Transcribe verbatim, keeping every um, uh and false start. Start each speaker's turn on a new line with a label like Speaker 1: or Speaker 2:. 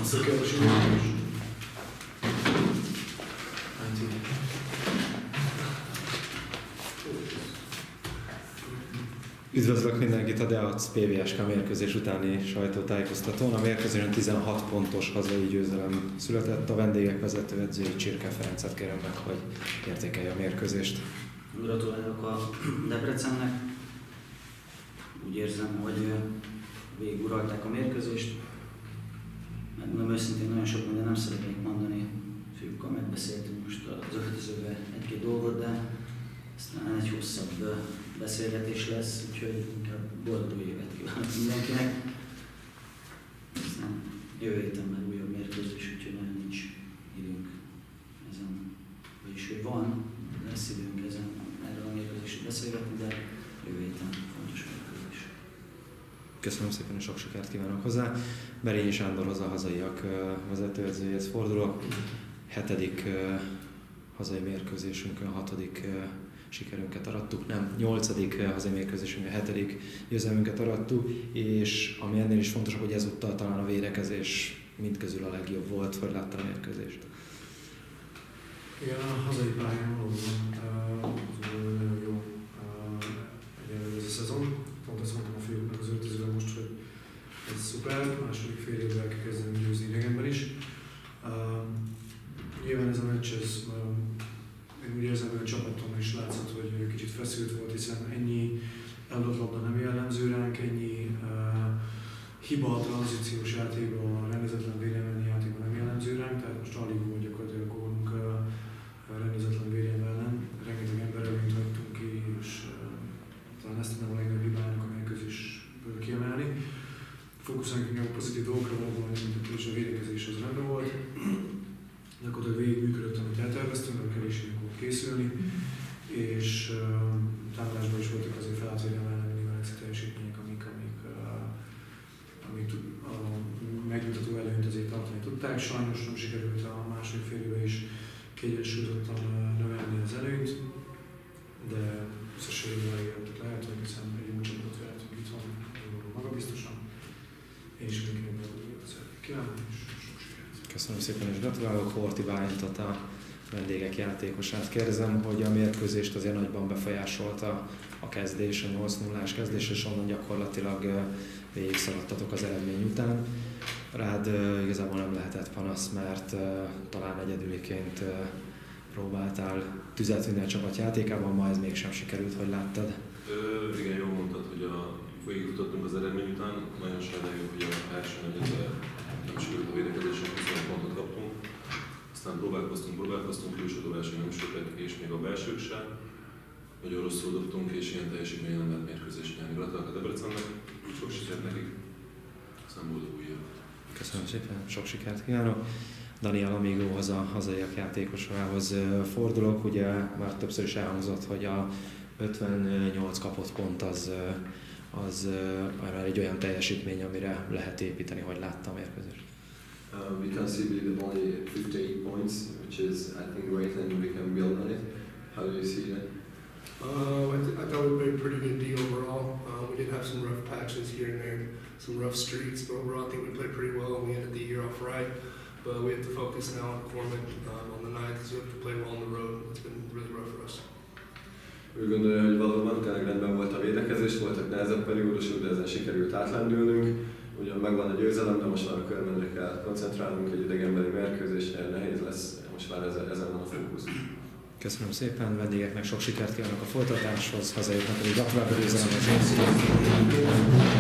Speaker 1: Tökéletes indulás.
Speaker 2: Üdvözlök mindenkit a Deac pé vé es ká mérkőzés utáni sajtótájékoztatón. A mérkőzésen tizenhat pontos hazai győzelem született. A vendégek vezetőedzői Csirke Ferencet kérem meg, hogy értékelje a mérkőzést.
Speaker 3: Gratulálok a Debrecennek. Úgy érzem, hogy végiguralták a mérkőzést. Megmondom őszintén, nagyon sok minden nem szeretnék mondani. Fiúkkal megbeszéltünk most az öltözőben egy-két dolgot, de aztán egy hosszabb beszélgetés lesz, úgyhogy inkább boldog évet kívánok mindenkinek. Aztán jövő héten már újabb mérkőzés, úgyhogy nagyon nincs időnk ezen. Vagyis, hogy van, lesz időnk ezen erről a mérkőzésről beszélgetni, de jövő héten fontos mérkőzés.
Speaker 2: Köszönöm szépen, és sok sikert kívánok hozzá. Berényi Sándorhoz, a hazaiak vezetőedzőjéhez fordulok. Hetedik hazai mérkőzésünkön, hatodik sikerünket arattuk, nem, nyolcadik hazai mérkőzésünkön, hetedik győzelmünket arattuk, és ami ennél is fontosabb, hogy ezúttal talán a védekezés mindközül a legjobb volt. Hogy látta a mérkőzést?
Speaker 1: Igen, a hazai pályán valóban nagyon jó egyelőre ez a szezon. Pont azt mondtam a fiúknak az öltözőben most, hogy ez szuper, második fél évben el kell kezdeni győzni idegenben is. Nyilván ez a meccs, ez, én úgy érzem, hogy a csapaton is látszott, hogy kicsit feszült volt, hiszen ennyi eladott labda nem jellemző ránk, ennyi uh, hiba a tranzíciós játékban, a rendezetlen védelmi játékban nem jellemző ránk, tehát most alig volt gyakorlatilag gólunk uh, rendezetlen védelem ellen. Rengeteg ember előnyt hagytunk ki, és uh, talán ezt nem a legnagyobb hibának a mérkőzésből kiemelni. Fókuszáljunk inkább a pozitív dolgokra, valóban, és a védekezés az rendben volt. Gyakorlatilag végig működött, amit elterveztünk, mert kevés időnk volt készülni, és uh, támadásban is voltak azért felátvédelem ellen nyilván extra teljesítmények, amik, amik, uh, amik a megnyugtató előnyt azért tartani tudták. Sajnos nem sikerült a második fél évben is kiegyensúlyozottan uh, növelni az előnyt, de összességében elégedettek lehetünk, hiszen egy jó csapatot vehetünk itthon, magabiztosan. Én is mindenkinek boldog szeretnék kívánni, és sok sikert.
Speaker 2: Köszönöm szépen, és gratulálok. Horthy Bálintot, a vendégek játékosát kérdezem, hogy a mérkőzést azért nagyban befolyásolta a kezdés, a nyolc nullás kezdés, és onnan gyakorlatilag végig szaladtatok az eredmény után. Rád igazából nem lehetett panasz, mert talán egyedüliként próbáltál tüzet vinni a csapat játékában, ma ez mégsem sikerült. Hogy láttad?
Speaker 4: Ö, igen, jól mondtad, hogy a végigutottunk az eredmény után. Nagyon sajnáljuk, hogy a első negyedben nem sikerült a védekezésnek, huszonöt pontot kaptunk. Aztán próbálkoztunk, próbálkoztunk, külső dobások nem sokat, és még a belsők sem. Nagyon rosszul dobtunk, és ilyen teljesítmény nem lehet mérkőzést nyerni. Gratulálok a Debrecennek, sok sikert nekik, aztán boldog új évet.
Speaker 2: Köszönöm szépen, sok sikert kívánok. Daniel Amigóhoz, a hazaiak játékosához fordulok. Ugye már többször is elhangzott, hogy a ötvennyolc kapott pont az, az arra egy olyan teljesítmény, amire lehet építeni. Hogy látta a mérkőzést?
Speaker 5: Uh, we conceded only fifty-eight points, which is, I think, great, and we can build on it. How do you see that?
Speaker 6: Uh, I, th I thought we played a pretty good D overall. Uh, we did have some rough patches here and there, some rough streaks, but overall I think we played pretty well and we ended the year off right. But we have to focus now on Corman um, on the ninth because we have to play well on the road. It's been really rough for us.
Speaker 5: Úgy gondolja, hogy valóban tényleg rendben volt a védekezés, voltak nehezebb periódusok, de ezen sikerült átlendülnünk. Ugyan megvan a győzelem, de most már a Körmendre kell koncentrálnunk, egy idegenbeli mérkőzés, nehéz lesz, most már ezen, ezen van a fókusz.
Speaker 2: Köszönöm szépen, vendégeknek sok sikert kívánok a folytatáshoz, hazaiaknak pedig gratulálok a győzelemhez.